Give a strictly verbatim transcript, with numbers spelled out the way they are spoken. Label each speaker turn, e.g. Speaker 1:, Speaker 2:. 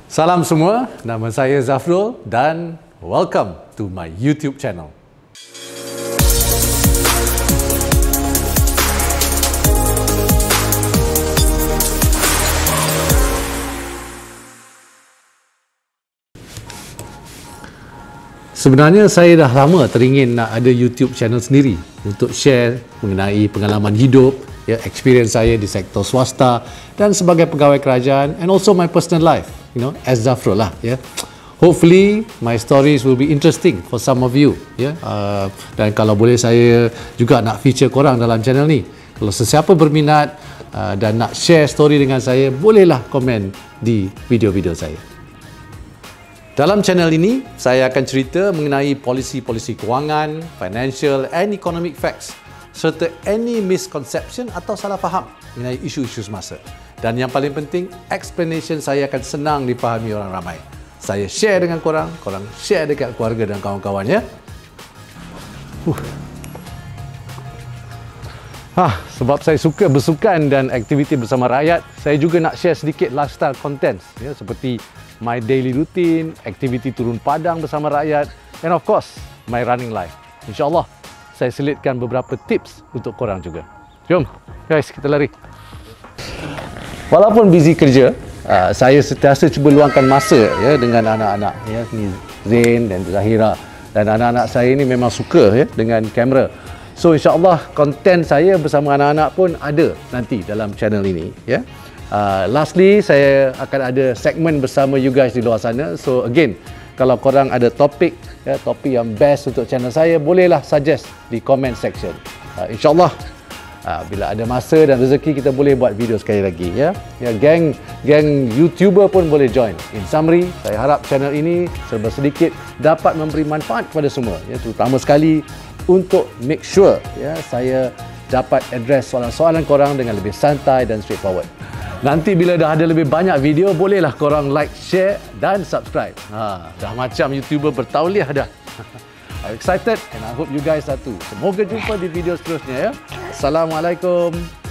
Speaker 1: Salam semua, nama saya Zafrul dan welcome to my YouTube channel. Sebenarnya saya dah lama teringin nak ada YouTube channel sendiri untuk share mengenai pengalaman hidup, ya, experience saya di sektor swasta dan sebagai pegawai kerajaan, and also my personal life, you know, as Zafrul lah, ya. Hopefully my stories will be interesting for some of you, ya. Uh, dan kalau boleh saya juga nak feature korang dalam channel ni. Kalau sesiapa berminat uh, dan nak share story dengan saya, bolehlah komen di video-video saya. Dalam channel ini, saya akan cerita mengenai polisi-polisi kewangan, financial and economic facts serta any misconception atau salah faham mengenai isu-isu semasa. Dan yang paling penting, explanation saya akan senang dipahami orang ramai. Saya share dengan korang, korang share dekat keluarga dan kawan-kawan, ya. Huh. Ah, sebab saya suka bersukan dan aktiviti bersama rakyat, saya juga nak share sedikit lifestyle content, ya, seperti my daily routine, aktiviti turun padang bersama rakyat, and of course, my running life. InsyaAllah, saya selitkan beberapa tips untuk korang juga. Jom, guys, kita lari. Walaupun busy kerja, uh, saya sentiasa cuba luangkan masa, ya, dengan anak-anak, ya, ni Zain dan Zahira. Dan anak-anak saya ni memang suka, ya, dengan kamera. So, insyaAllah, konten saya bersama anak-anak pun ada nanti dalam channel ini, ya. Uh, lastly, saya akan ada segmen bersama you guys di luar sana. So again, kalau korang ada topik, ya, topik yang best untuk channel saya, bolehlah suggest di comment section. Uh, InsyaAllah, uh, bila ada masa dan rezeki, kita boleh buat video sekali lagi, ya. Ya, geng, geng YouTuber pun boleh join. In summary, saya harap channel ini serba sedikit dapat memberi manfaat kepada semua, ya, terutama sekali untuk make sure, ya, saya dapat address soalan-soalan korang dengan lebih santai dan straightforward. Nanti bila dah ada lebih banyak video, bolehlah korang like, share dan subscribe. Ha, dah macam YouTuber bertauliah dah. I'm excited and I hope you guys are too. Semoga jumpa di video seterusnya, ya. Assalamualaikum.